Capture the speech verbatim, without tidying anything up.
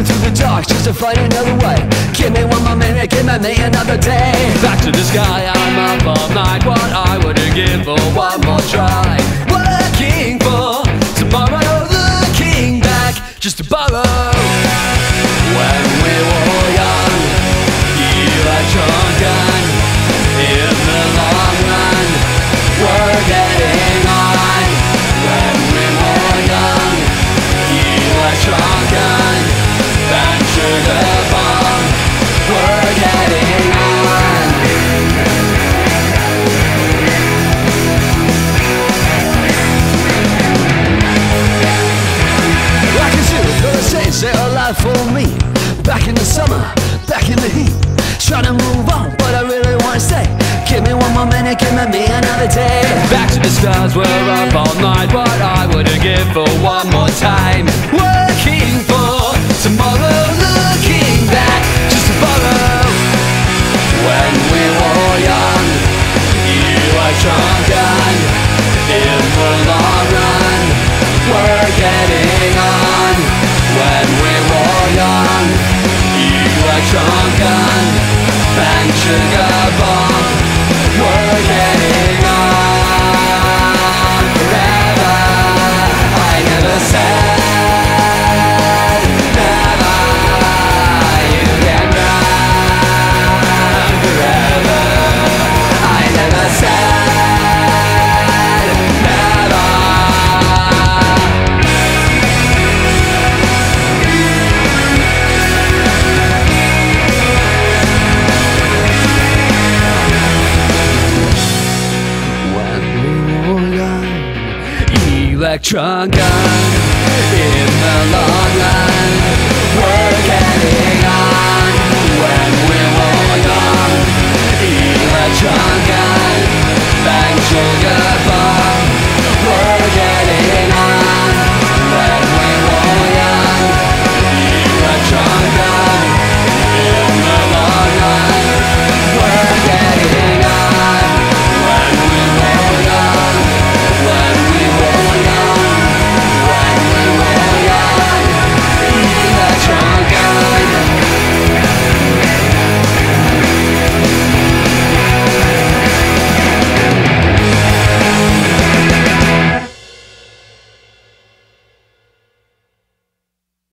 running through the dark just to find another way. Give me one more minute, give me another day. Back to the sky, I'm up all night. What I wouldn't give for one more try. Working for tomorrow, looking back just to borrow. When we were young, electron gun. In the long run, we're getting on. When we were young, electron gun and sugar bomb, we're getting on. I can see the Palisades, they're alive for me. Back in the summer, back in the heat. Trying to move on, but I really wanna stay. Give me one more minute, give me another day. Back to the stars, we're up all night. What I wouldn't give for one more time. Working for tomorrow, looking back just to borrow. When we were young, electron gun. In the long run, we're getting on. When we were young, electron gun and sugar bomb, we're getting on forever. I never said never. You can run forever. I never said never. Electron gun.